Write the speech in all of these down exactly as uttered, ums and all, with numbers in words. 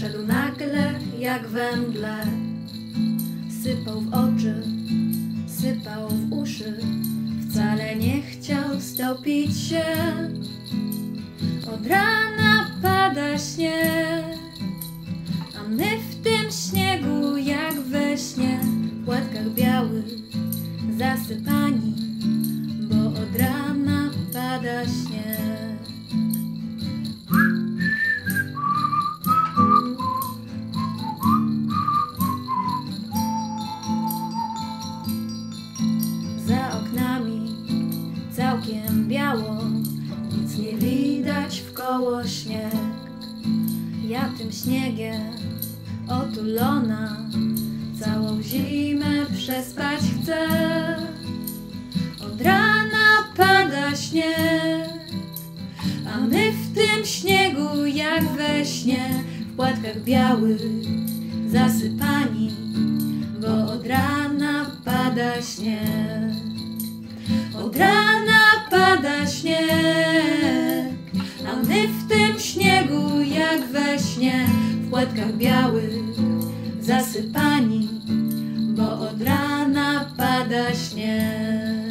Szedł nagle jak we mgle, sypał w oczy, sypał w uszy. Wcale nie chciał stopić się. Od rana pada śnieg, a my w tym śniegu jak we śnie, w płatkach białych zasypani, bo od rana pada śnieg. Za oknami całkiem biało, nic nie widać wkoło śnieg. Ja tym śniegiem otulona całą zimę przespać chcę. Od rana pada śnieg, a my w tym śniegu jak we śnie, w płatkach białych zasypani, bo od rana pada śnieg. Od rana pada śnieg, a my w tym śniegu jak we śnie, w płatkach białych zasypani, bo od rana pada śnieg.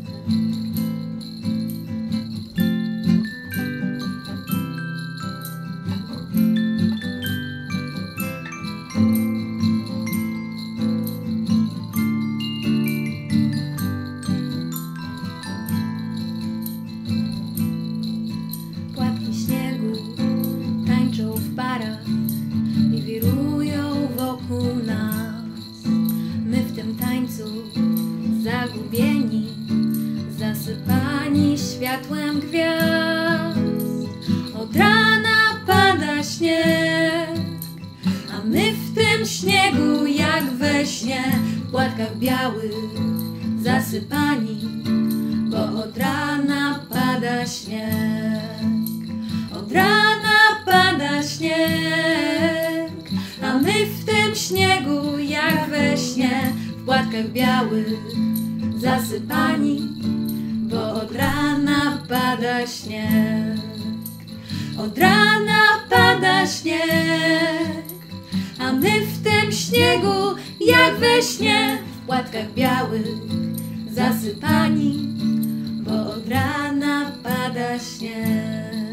I wirują wokół nas. My w tym tańcu zagubieni, zasypani światłem gwiazd. Od rana pada śnieg, a my w tym śniegu jak we śnie, w płatkach białych zasypani, bo od rana pada śnieg. Od rana pada śnieg, a my w tym śniegu jak we śnie, w płatkach białych zasypani, bo od rana pada śnieg. Od rana pada śnieg, a my w tym śniegu jak we śnie, w płatkach białych zasypani, bo od rana pada śnieg.